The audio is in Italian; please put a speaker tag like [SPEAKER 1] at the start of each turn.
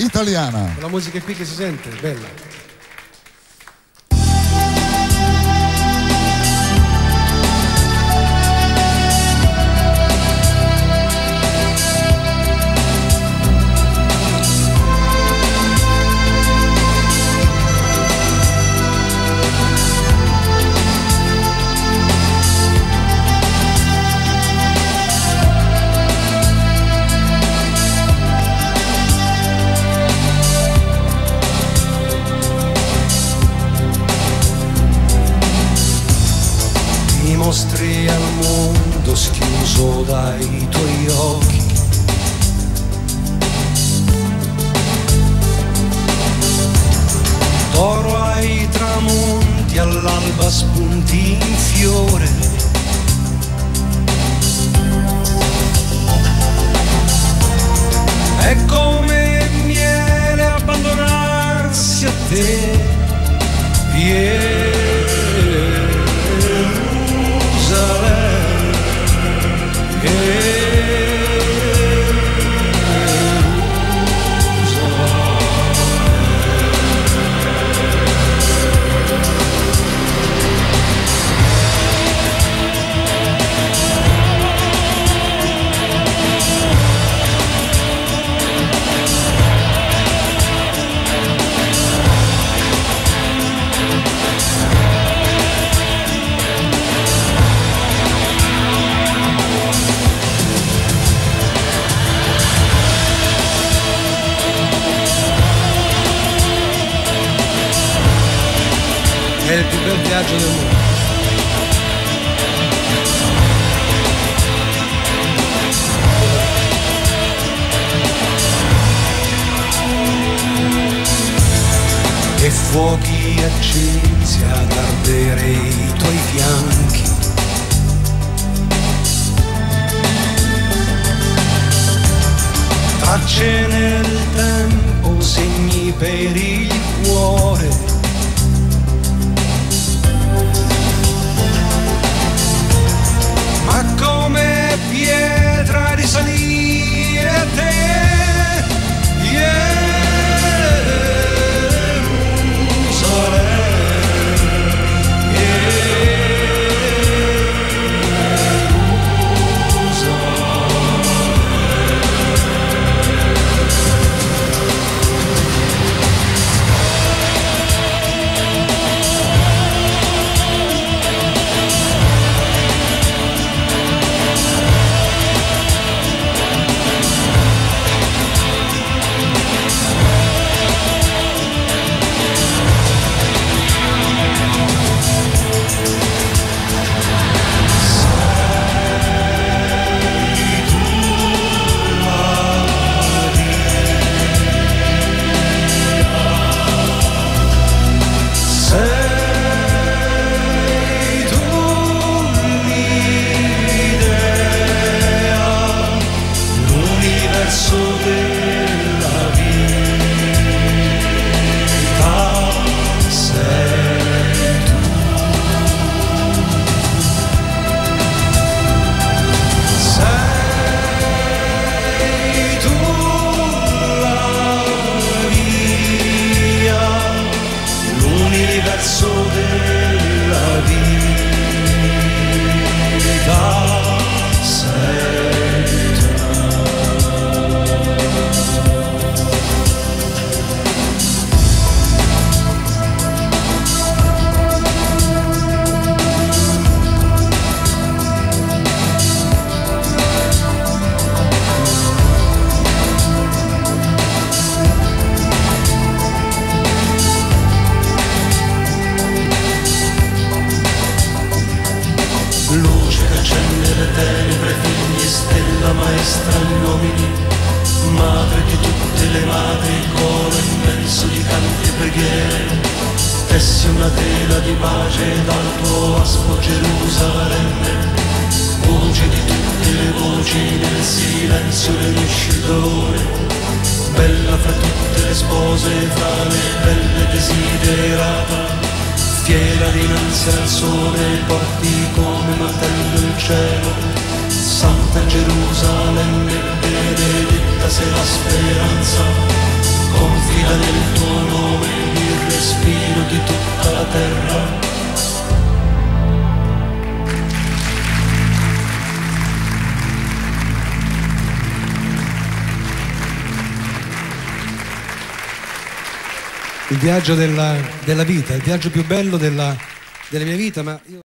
[SPEAKER 1] italiana.
[SPEAKER 2] La musica è qui che si sente, bella.
[SPEAKER 3] Mostri al mondo schiuso dai tuoi occhi, d'oro ai tramonti, all'alba spunti in fiore, è come miele abbandonarsi a te,
[SPEAKER 2] È il più bel viaggio del mondo.
[SPEAKER 3] E fuochi accesi ad ardere i tuoi fianchi, tracce nel tempo, segni per il cuore, ma come pietra risalire a te,
[SPEAKER 4] maestra gli uomini, madre di tutte le madri, coro immenso di canti e preghiere, essi una tela di pace dal tuo aspo Gerusalemme, voce di tutte le voci, nel silenzio riunisci il dolore, bella fra tutte le spose, fra le belle desiderata, fiera dinanzi al sole, porti come mantello il cielo, Santa Gerusalemme, benedetta sei la speranza,
[SPEAKER 2] il viaggio della vita, il viaggio più bello della mia vita, ma io